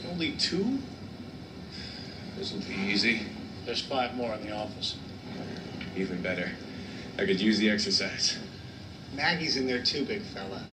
Only 2? This will be easy. There's 5 more in the office. Even better. I could use the exercise. Maggie's in there too, big fella.